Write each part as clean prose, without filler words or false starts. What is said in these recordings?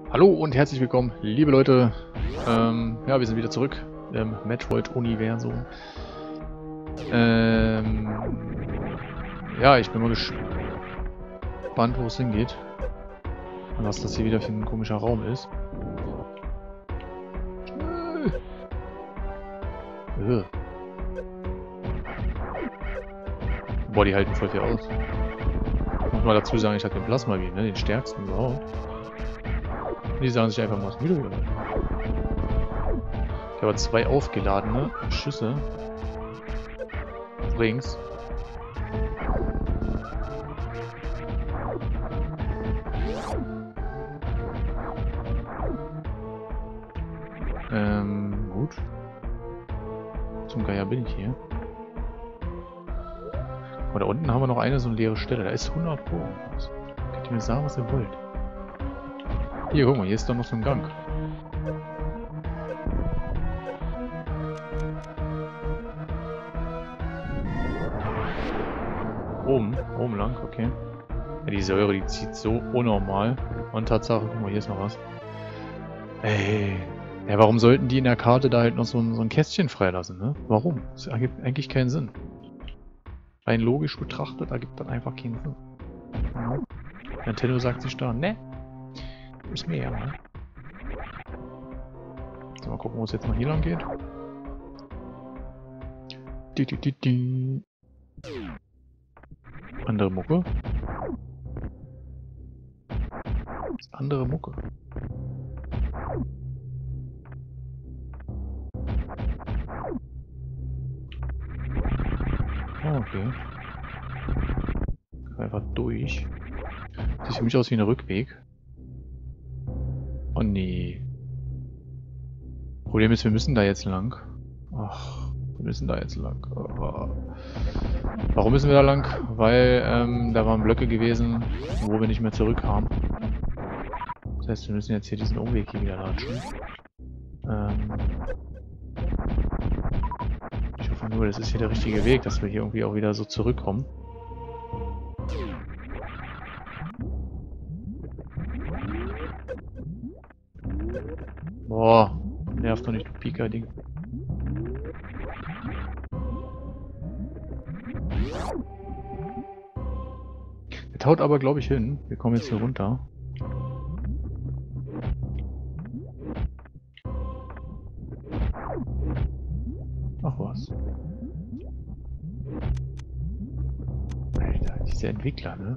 Hallo und herzlich willkommen, liebe Leute. Ja, wir sind wieder zurück im Metroid-Universum. Ja, ich bin mal gespannt, wo es hingeht. Und was das hier wieder für ein komischer Raum ist. Boah, die halten voll viel aus. Muss mal dazu sagen, ich habe den Plasma Beam, ne? Den stärksten überhaupt. Die sagen sich einfach mal was müde. Ich habe 2 aufgeladene Schüsse. Rings. Gut. Zum Geier bin ich hier. Aber da unten haben wir noch eine so eine leere Stelle. Da ist 100 Pro. Könnt ihr mir sagen, was ihr wollt? Hier, guck mal, hier ist doch noch so ein Gang. Oben lang, okay. Ja, die Säure, die zieht so unnormal. Und Tatsache, guck mal, hier ist noch was. Ey. Ja, warum sollten die in der Karte da halt noch so ein Kästchen freilassen, ne? Warum? Das ergibt eigentlich keinen Sinn. Rein logisch betrachtet ergibt das einfach keinen Sinn. Ja. Nintendo sagt sich da, ne? Ist mir ja, ne? So, mal gucken, wo es jetzt mal hier lang geht. Andere Mucke. Andere Mucke. Oh, okay. Einfach durch. Sieht für mich aus wie ein Rückweg. Oh nee. Problem ist, wir müssen da jetzt lang. Ach, wir müssen da jetzt lang. Oh. Warum müssen wir da lang? Weil da waren Blöcke gewesen, wo wir nicht mehr zurückkamen. Das heißt, wir müssen jetzt hier diesen Umweg hier wieder latschen. Ich hoffe nur, das ist hier der richtige Weg, dass wir hier irgendwie auch wieder so zurückkommen. Boah, nervt doch nicht, du Pika-Ding. Der taut aber, glaube ich, hin. Wir kommen jetzt hier runter. Ach was. Alter, diese Entwickler, ne?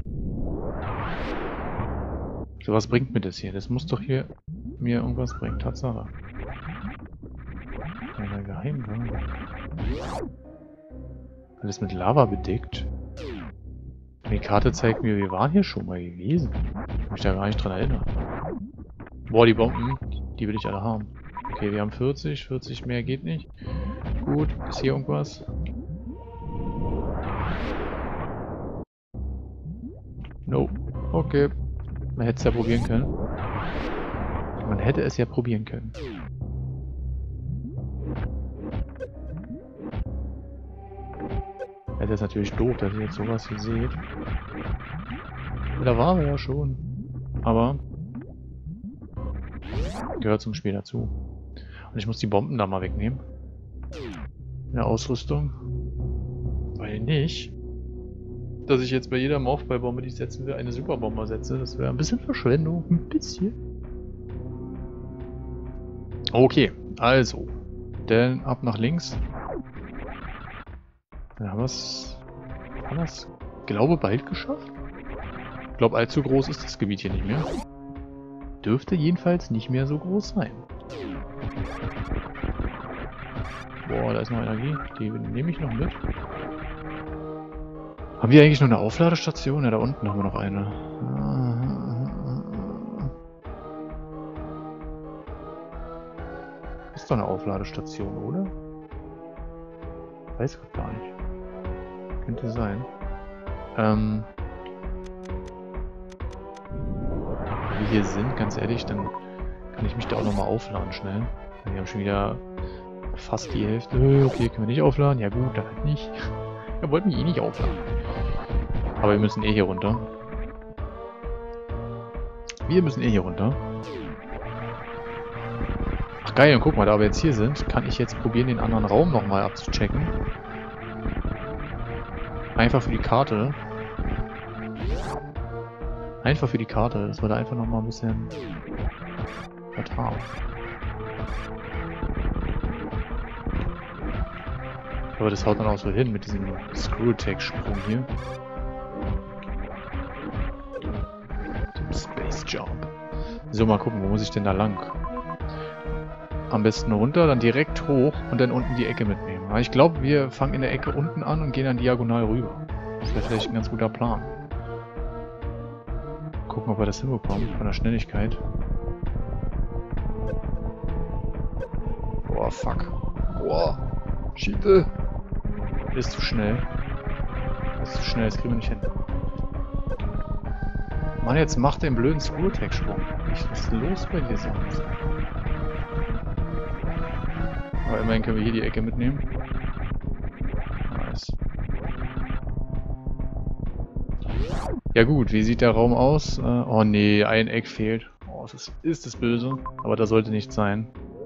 So, was bringt mir das hier? Das muss doch hier mir irgendwas bringen. Tatsache. Einer Geheimgang. Alles mit Lava bedeckt. Die Karte zeigt mir, wir waren hier schon mal gewesen. Ich kann mich da gar nicht dran erinnern. Boah, die Bomben, die will ich alle haben. Okay, wir haben 40, 40 mehr geht nicht. Gut, ist hier irgendwas? Nope. Okay. Man hätte es ja probieren können. Man hätte es ja probieren können. Ja, das ist natürlich doof, dass ihr jetzt sowas hier seht. Da waren wir ja schon. Aber gehört zum Spiel dazu. Und ich muss die Bomben da mal wegnehmen. In der Ausrüstung. Weil nicht, dass ich jetzt bei jeder Morphball-Bombe, die ich setzen will, eine Superbombe setze. Das wäre ein bisschen Verschwendung. Ein bisschen. Okay, also. Dann ab nach links. Dann haben wir es, glaube bald geschafft. Ich glaube, allzu groß ist das Gebiet hier nicht mehr. Dürfte jedenfalls nicht mehr so groß sein. Boah, da ist noch Energie. Die nehme ich noch mit. Haben wir eigentlich noch eine Aufladestation? Ja, da unten haben wir noch eine. Ist doch eine Aufladestation, oder? Weiß ich gar nicht. Könnte sein. Wenn wir hier sind, ganz ehrlich, dann kann ich mich da auch nochmal aufladen schnell. Wir haben schon wieder fast die Hälfte. Okay, können wir nicht aufladen? Ja gut, dann halt nicht. Wir wollten eh nicht aufladen. Aber wir müssen eh hier runter. Wir müssen eh hier runter. Ach geil, und guck mal, da wir jetzt hier sind, kann ich jetzt probieren, den anderen Raum nochmal abzuchecken. Einfach für die Karte. Einfach für die Karte, dass wir da einfach nochmal ein bisschen was haben. Aber das haut dann auch so hin mit diesem Screw-Attack-Sprung hier. Dem Space Jump. So, mal gucken, wo muss ich denn da lang? Am besten runter, dann direkt hoch und dann unten die Ecke mitnehmen. Aber ich glaube, wir fangen in der Ecke unten an und gehen dann diagonal rüber. Das wäre vielleicht ein ganz guter Plan. Gucken, ob wir das hinbekommen, von der Schnelligkeit. Boah, fuck. Boah. Schiete. Ist zu schnell. Ist zu schnell, das kriegen wir nicht hin. Mann, jetzt mach den blöden Screw-Attack-Sprung. Was ist los bei dir sonst? Aber immerhin können wir hier die Ecke mitnehmen. Nice. Ja gut, wie sieht der Raum aus? Oh nee, ein Eck fehlt. Oh, ist das böse. Aber das sollte nicht sein.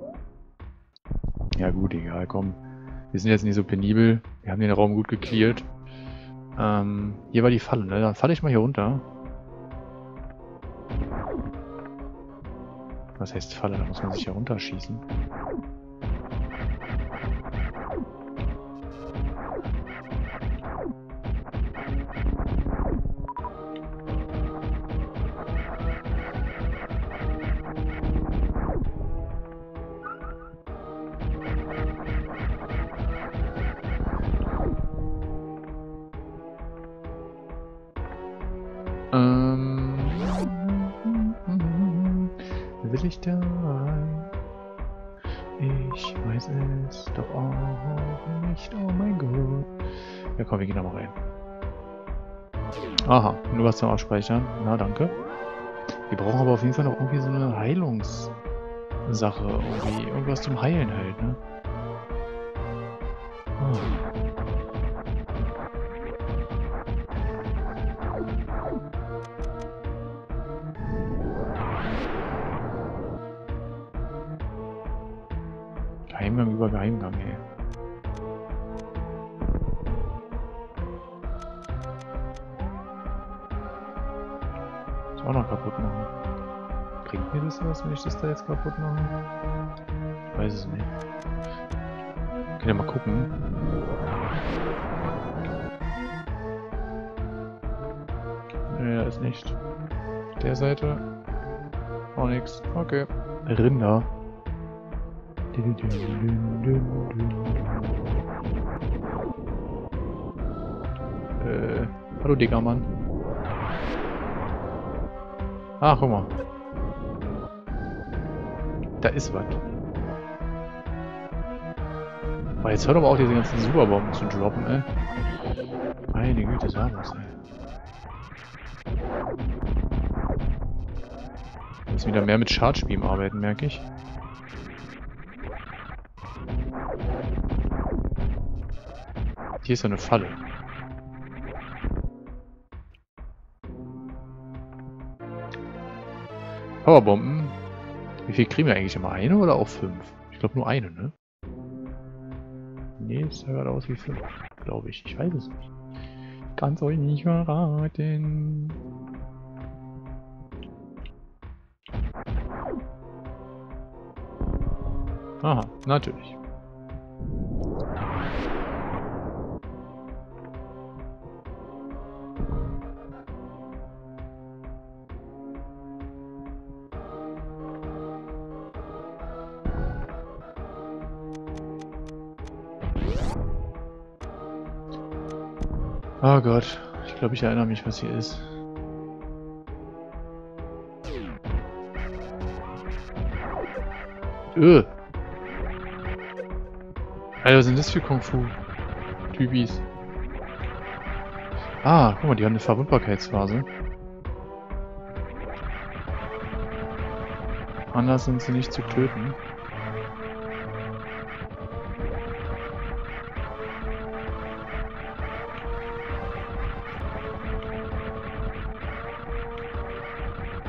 Ja gut, egal, komm. Wir sind jetzt nicht so penibel. Wir haben den Raum gut gecleart. Hier war die Falle, ne? Dann falle ich mal hier runter. Was heißt Falle? Da muss man sich ja runterschießen. Will ich da rein? Ich weiß es doch auch nicht. Oh mein Gott. Ja komm, wir gehen da mal rein. Aha, nur was zum Abspeichern. Na, danke. Wir brauchen aber auf jeden Fall noch irgendwie so eine Heilungssache. Irgendwie irgendwas zum Heilen halt, ne? Oh. Geheimgang über Geheimgang, ey. Das auch noch kaputt machen. Bringt mir das was, wenn ich das da jetzt kaputt mache? Ich weiß es nicht. Können ja mal gucken. Ja, ist nicht. Auf der Seite. Auch nichts. Okay. Rinder. Hallo dicker Mann. Ah, guck mal. Da ist was. Aber jetzt hör doch mal auf, diese ganzen Superbomben zu droppen, ey. Meine Güte, sag was, ey. Wir müssen wieder mehr mit Charge Beam arbeiten, merke ich. Hier ist ja eine Falle. Powerbomben. Wie viel kriegen wir eigentlich immer? Eine oder auch 5? Ich glaube nur eine, ne? Nee, es sah gerade aus wie 5. Glaube ich. Ich weiß es nicht. Kann's euch nicht verraten. Aha, natürlich. Oh Gott, ich glaube, ich erinnere mich, was hier ist. Alter, was sind das für Kung-Fu-Typis? Ah, guck mal, die haben eine Verwundbarkeitsphase. Anders sind sie nicht zu töten.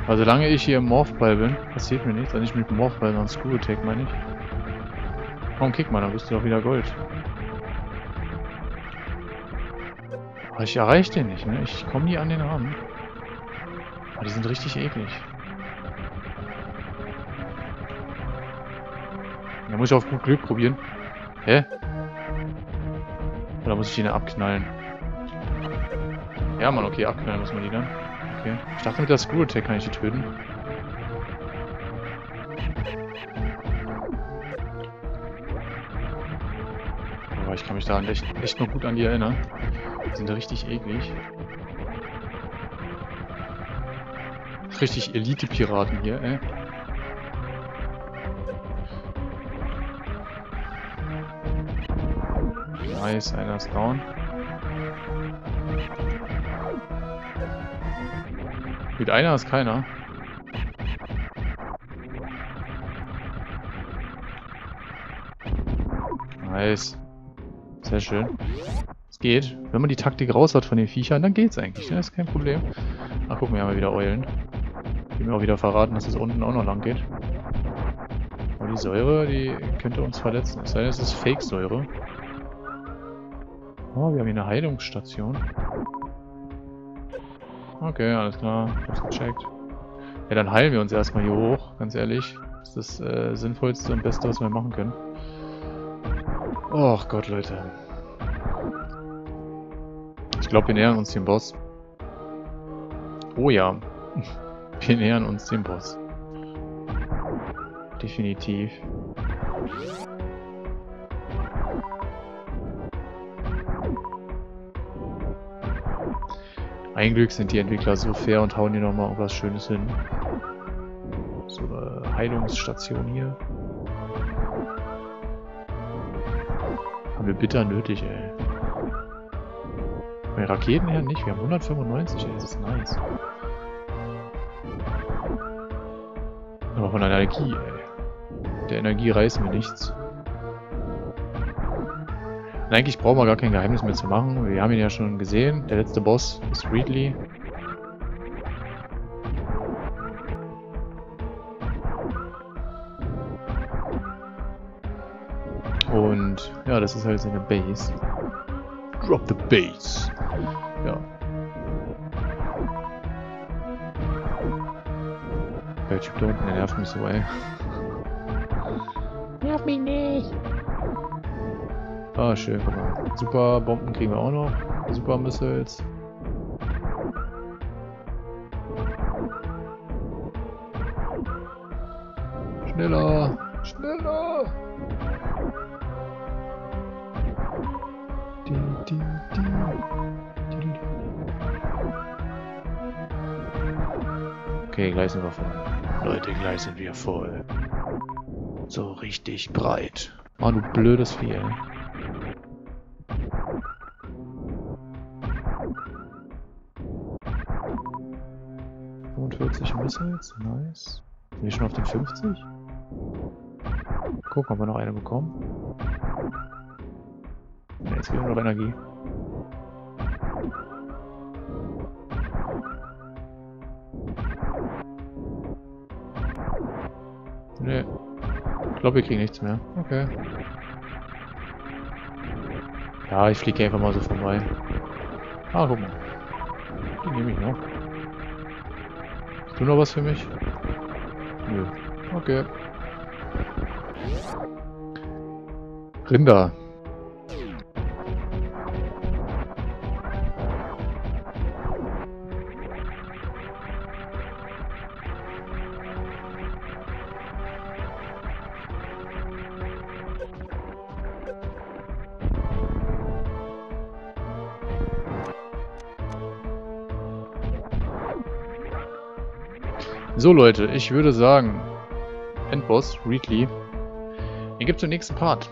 Also solange ich hier im Morphball bin, passiert mir nichts. Also nicht mit dem Morphball, sondern Screw Attack, meine ich. Komm, kick mal, dann bist du doch wieder Gold. Aber ich erreiche den nicht, ne? Ich komme nie an den ran. Aber die sind richtig eklig. Da muss ich auf gut Glück probieren. Hä? Oder muss ich die abknallen? Ja, Mann, okay, abknallen muss man die dann. Okay. Ich dachte, mit der Screw Attack kann ich die töten. Aber ich kann mich da echt noch gut an die erinnern. Die sind richtig eklig. Richtig Elite-Piraten hier, ey. Nice, einer ist down. Mit einer ist keiner. Nice. Sehr schön. Es geht. Wenn man die Taktik raus hat von den Viechern, dann geht's eigentlich. Ne? Das ist kein Problem. Ach, guck mal, hier haben wir wieder Eulen. Die mir auch wieder verraten, dass es unten auch noch lang geht. Aber die Säure, die könnte uns verletzen. Es sei denn, es ist Fake-Säure. Oh, wir haben hier eine Heilungsstation. Okay, alles klar. Ich hab's gecheckt. Ja, dann heilen wir uns erstmal hier hoch, ganz ehrlich. Das ist das Sinnvollste und Beste, was wir machen können. Och Gott, Leute. Ich glaube, wir nähern uns dem Boss. Oh ja. Wir nähern uns dem Boss. Definitiv. Ein Glück sind die Entwickler so fair und hauen hier nochmal irgendwas Schönes hin. So eine Heilungsstation hier. Haben wir bitter nötig, ey. Bei Raketen her nicht, wir haben 195, ey, das ist nice. Aber von der Energie, ey. Der Energie reißen wir nichts. Und eigentlich brauchen wir gar kein Geheimnis mehr zu machen. Wir haben ihn ja schon gesehen. Der letzte Boss ist Ridley. Und ja, das ist halt seine Base. Drop the Base. Ja. Der Typ da unten, der nervt mich so, ey. Nerv mich nicht! Ah, schön, guck mal. Super Bomben kriegen wir auch noch. Super Missiles. Schneller! Schneller! Okay, gleich sind wir voll. Leute, gleich sind wir voll. So richtig breit. Oh, du blödes Vieh, ey. Missiles, nice. Sind wir schon auf den 50? Gucken, ob wir noch eine bekommen. Ja, jetzt gibt es noch Energie. Ne. Ich glaube, wir kriegen nichts mehr. Okay. Ja, ich fliege einfach mal so vorbei. Ah, guck mal. Die nehme ich noch. Hast du noch was für mich? Nö. Okay. Rinder. So Leute, ich würde sagen, Endboss, Ridley, den gibt's im nächsten Part.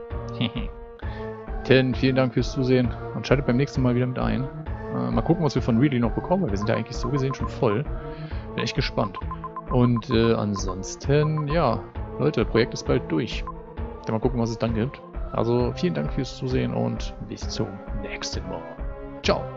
Denn vielen Dank fürs Zusehen und schaltet beim nächsten Mal wieder mit ein. Mal gucken, was wir von Ridley noch bekommen, weil wir sind ja eigentlich so gesehen schon voll. Bin echt gespannt. Und ansonsten, ja, Leute, Projekt ist bald durch. Dann mal gucken, was es dann gibt. Also vielen Dank fürs Zusehen und bis zum nächsten Mal. Ciao.